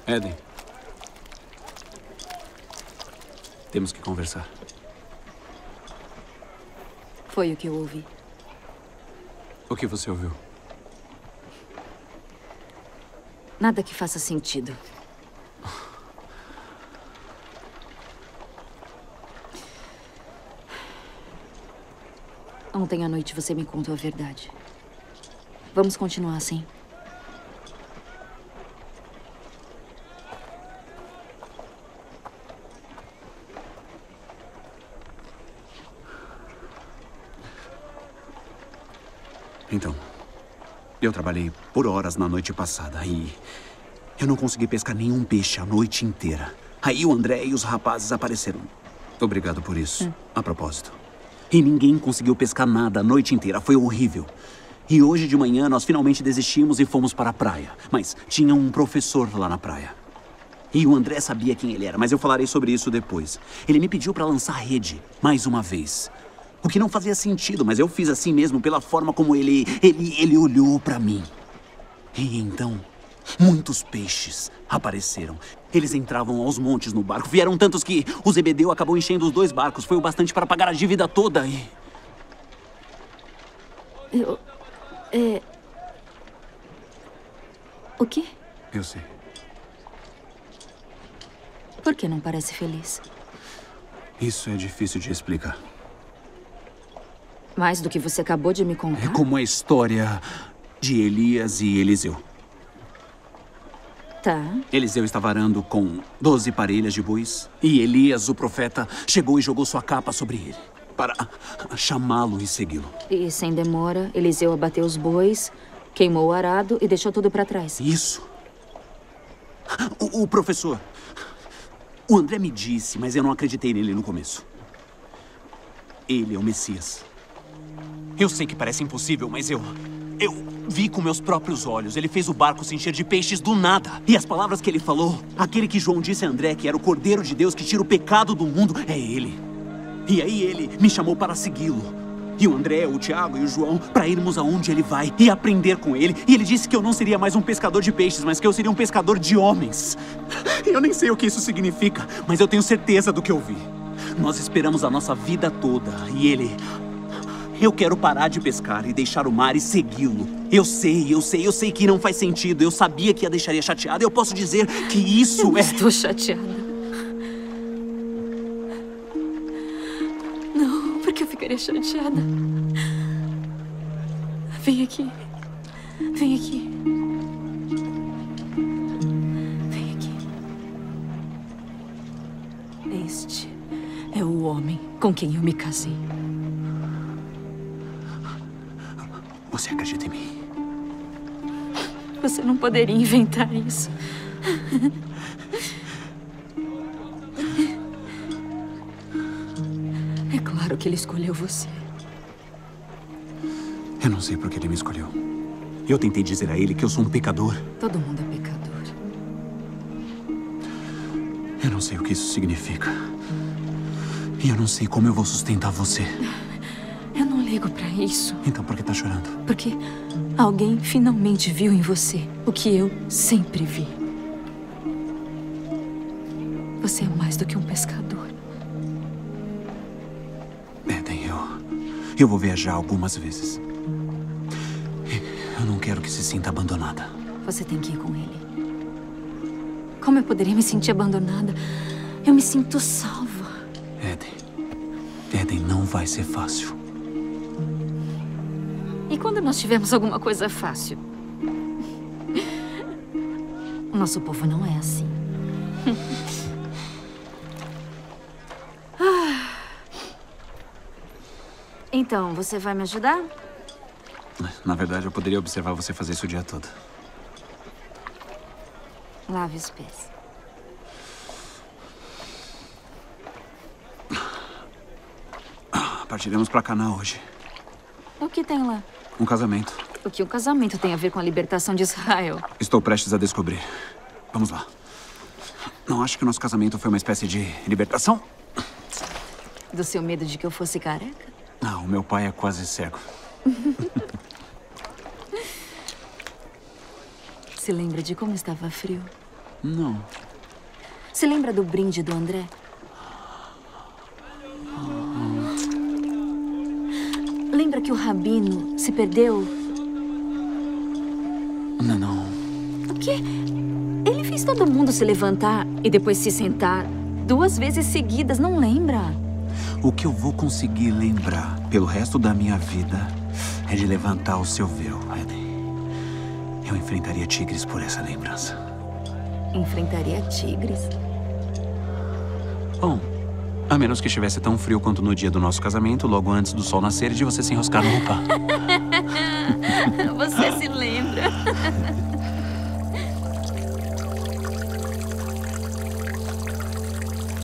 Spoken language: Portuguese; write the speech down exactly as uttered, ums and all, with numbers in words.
Eden. Temos que conversar. Foi o que eu ouvi. O que você ouviu? Nada que faça sentido. Ontem à noite você me contou a verdade. Vamos continuar assim? Então, eu trabalhei por horas na noite passada e eu não consegui pescar nenhum peixe a noite inteira. Aí o André e os rapazes apareceram. Obrigado por isso, hum. a propósito. E ninguém conseguiu pescar nada a noite inteira. Foi horrível. E hoje de manhã nós finalmente desistimos e fomos para a praia. Mas tinha um professor lá na praia. E o André sabia quem ele era, mas eu falarei sobre isso depois. Ele me pediu para lançar rede, mais uma vez. O que não fazia sentido, mas eu fiz assim mesmo pela forma como ele... Ele, ele olhou para mim. E então, muitos peixes apareceram. Eles entravam aos montes no barco. Vieram tantos que o Zebedeu acabou enchendo os dois barcos. Foi o bastante para pagar a dívida toda e... Eu... É... O quê? Eu sei. Por que não parece feliz? Isso é difícil de explicar. Mais do que você acabou de me contar? É como a história de Elias e Eliseu. Tá. Eliseu estava arando com doze parelhas de bois. E Elias, o profeta, chegou e jogou sua capa sobre ele. Para chamá-lo e segui-lo. E sem demora, Eliseu abateu os bois, queimou o arado e deixou tudo para trás. Isso. O, o professor... O André me disse, mas eu não acreditei nele no começo. Ele é o Messias. Eu sei que parece impossível, mas eu... Eu vi com meus próprios olhos. Ele fez o barco se encher de peixes do nada. E as palavras que ele falou, aquele que João disse a André que era o Cordeiro de Deus que tira o pecado do mundo, é ele. E aí ele me chamou para segui-lo. E o André, o Tiago e o João, para irmos aonde ele vai e aprender com ele. E ele disse que eu não seria mais um pescador de peixes, mas que eu seria um pescador de homens. Eu nem sei o que isso significa, mas eu tenho certeza do que eu vi. Nós esperamos a nossa vida toda e ele... Eu quero parar de pescar e deixar o mar e segui-lo. Eu sei, eu sei, eu sei que não faz sentido. Eu sabia que a deixaria chateada. Eu posso dizer que isso eu é... Estou chateada. Não, porque eu ficaria chateada. Vem aqui. Vem aqui. Vem aqui. Este é o homem com quem eu me casei. Você acredita em mim? Você não poderia inventar isso. É claro que ele escolheu você. Eu não sei por que ele me escolheu. Eu tentei dizer a ele que eu sou um pecador. Todo mundo é pecador. Eu não sei o que isso significa. E eu não sei como eu vou sustentar você. Eu não ligo pra isso. Então por que tá chorando? Porque alguém finalmente viu em você o que eu sempre vi. Você é mais do que um pescador. Eden, eu... Eu vou viajar algumas vezes. Eu não quero que se sinta abandonada. Você tem que ir com ele. Como eu poderia me sentir abandonada? Eu me sinto salva. Eden... Eden, não vai ser fácil. E quando nós tivermos alguma coisa fácil? O nosso povo não é assim. ah. Então, você vai me ajudar? Na verdade, eu poderia observar você fazer isso o dia todo. Lave os pés. Partiremos para Canaã hoje. O que tem lá? Um casamento. O que um casamento tem a ver com a libertação de Israel? Estou prestes a descobrir. Vamos lá. Não acho que o nosso casamento foi uma espécie de libertação? Do seu medo de que eu fosse careca? Ah, o meu pai é quase cego. Se lembra de como estava frio? Não. Você lembra do brinde do André? Lembra que o Rabino se perdeu? Não, não. O quê? Ele fez todo mundo se levantar e depois se sentar duas vezes seguidas, não lembra? O que eu vou conseguir lembrar pelo resto da minha vida é de levantar o seu véu, Eddie. Eu enfrentaria tigres por essa lembrança. Enfrentaria tigres? Bom, a menos que estivesse tão frio quanto no dia do nosso casamento, logo antes do sol nascer e de você se enroscar no roupa. Você se lembra?